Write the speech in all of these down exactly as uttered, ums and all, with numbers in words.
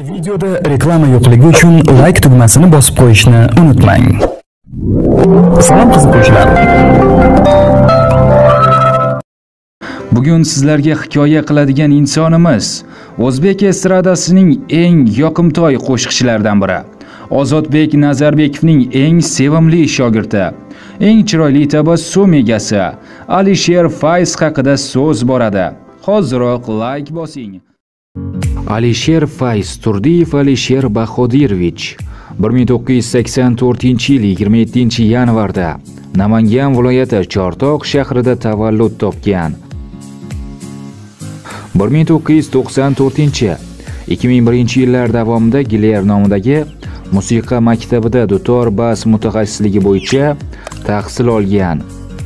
Videoda reklama yo'qligi uchun like tugmasini bosib qo'yishni unutmang. Salom qiziquvchilar. Bugun sizlarga hikoya qiladigan insonimiz O'zbek estradasining eng yoqimtoy qo'shiqchilaridan biri. Ozodbek Nazarbekovning eng sevimli shogirdi, eng chiroyli tabassum egasi Alisher Fayz haqida so'z boradi. Hoziroq like bosing. Alisher Fayz Turdiyev Alisher Bahodirovich bir ming to'qqiz yuz sakson to'rtinchi yil yigirma yettinchi yanvarda Namangan viloyati Chortoq shahrida tavallud topgan. bir ming to'qqiz yuz to'qson to'rtinchi - ikki ming birinchi yillar davomida Giler nomidagi musiqa maktabida dutor bas mutaxassisligi bo'yicha tahsil olgan.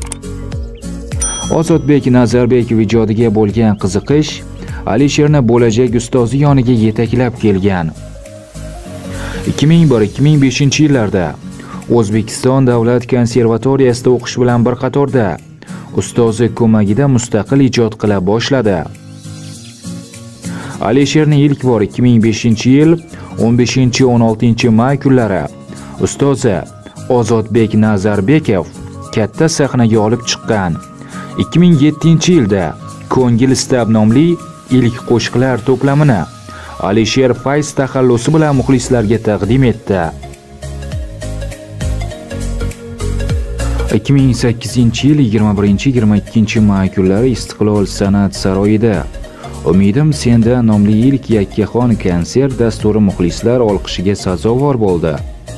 Ozodbek Nazarbekov ijodiga bo'lgan qiziqish Alisherni bo'lajak ustozi yoniga yetaklab kelgan. ikki ming bir - ikki ming beshinchi yillarda O'zbekiston Davlat konservatoriyasida o'qish bilan bir qatorda ustozi ko'magida mustaqil ijod qila boshladi. Alisherning ilk bor ikki ming beshinchi yil o'n beshinchi - o'n oltinchi may kunlari ustozi Ozodbek Nazarbekov katta sahnaga olib chiqqan. ikki ming yettinchi yilda Ko'ngil istab nomli ilk qo'shiqlar to'plamini Alisher Fayz taxallusi bilan muxlislarga taqdim etdi. ikki ming sakkizinchi yil yigirma birinchi - yigirma ikkinchi may kunlari Istiqlol san'at saroyida Umidim senda nomli ilk yakkaxon konsert dasturi muxlislar olqishiga sazovor bo'ldi.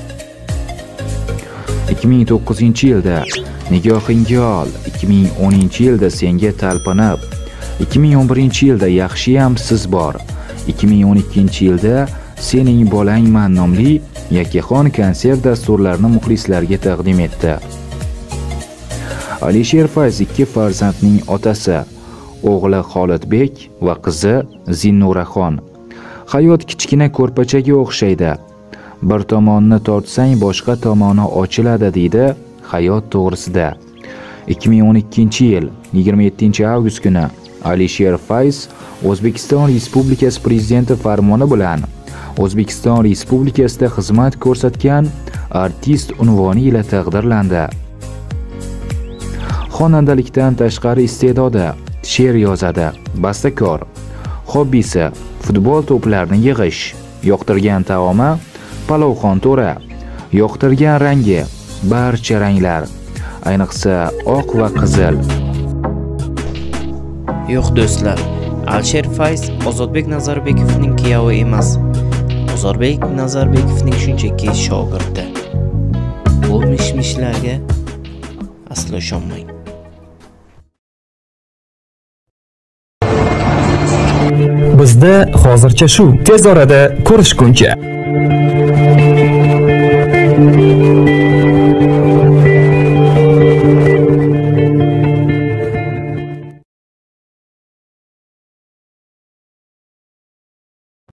ikki ming to'qqizinchi yilda Nigohingga ol, ikki ming o'ninchi yilda Senga talpinib, ikki ming o'n birinchi yilda Yaxshiyam siz bor, ikki ming o'n ikkinchi yilda Sening bolangman nomli yakkaxon konsert dasturlarini muxlislarga taqdim etdi. Alisher Fayz ikki farzandning otasi, o'g'li Xolidbek va qizi Zinnuraxon. Hayot kichkina ko'rpachaga o'xshaydi. Bir tomonni tortsang boshqa tomoni ochiladi deydi hayot to'g'risida. ikki ming o'n ikkinchi yil yigirma yettinchi avgust kuni Alisher Fayz O'zbekiston Respublikasi prezidenti farmoni bilan O'zbekiston Respublikasida xizmat ko'rsatgan artist unvoni ila taqdirlandi. Xonandalikdan tashqari iste'dodi, she'r yozadi, bastakor. Hobbisi futbol to'plarini yig'ish, yoqtirgan taomi palovxon to'ra, yoqtirgan rangi barcha ranglar, ayniqsa oq va qizil. Yo'q do'stlar, Alisher Fayz Ozodbek Nazarbekovning kuyovi emas. Ozodbek Nazarbekovning shunchaki shogirdi. Bu mish-mishlarga aslo ishonmang. Bizda hozircha shu. Tez orada ko'rishguncha.